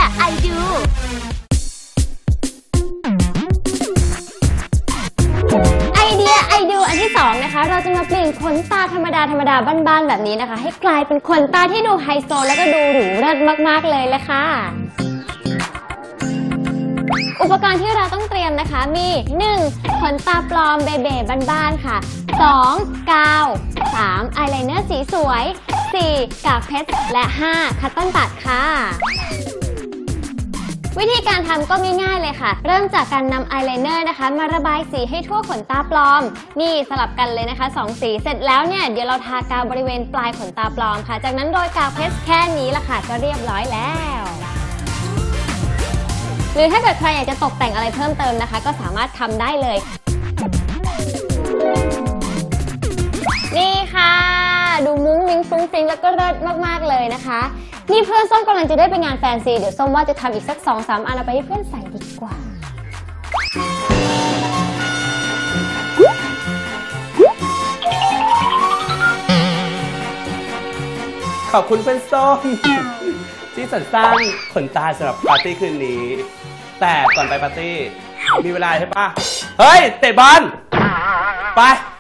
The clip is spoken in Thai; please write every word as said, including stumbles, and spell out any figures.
ไอดูไอเดียไอดูอันที่สองนะคะเราจะมาเปลี่ยนขนตาธรรมดาธรรมดาบ้านๆแบบนี้นะคะให้กลายเป็นขนตาที่ดูไฮโซแล้วก็ดูหรูเลิศมากๆเลยเลยค่ะอุปกรณ์ที่เราต้องเตรียมนะคะมี หนึ่ง ขนตาปลอมเบเบ้บ้านๆค่ะ สอง กาว สาม อายไลเนอร์สีสวย สี่ กากเพชรและ ห้า คัตเติ้ลบัดค่ะวิธีการทำก็ง่ายๆเลยค่ะเริ่มจากการนำอายไลเนอร์นะคะมาระบายสีให้ทั่วขนตาปลอมนี่สลับกันเลยนะคะสองสีเสร็จแล้วเนี่ยเดี๋ยวเราทากาวบริเวณปลายขนตาปลอมค่ะจากนั้นโรยกาวเพชรแค่นี้ละค่ะก็เรียบร้อยแล้วหรือถ้าเกิดใครอยากจะตกแต่งอะไรเพิ่มเติมนะคะก็สามารถทำได้เลยนี่ค่ะดูมุ้งมิ้งฟรุ้งฟริ้งแล้วก็เลิศมากๆเลยนะคะนี่เพื่อนส้มกำลังจะได้ไปงานแฟนซีเดี๋ยวส้มว่าจะทำอีกสัก สองสาม อันเอาไปให้เพื่อนใส่ดีกว่าขอบคุณเพื่อนส้มที่สรรสร้างขนตาสำหรับปาร์ตี้คืนนี้แต่ก่อนไปปาร์ตี้มีเวลาใช่ปะเฮ้ยเตะบอลไป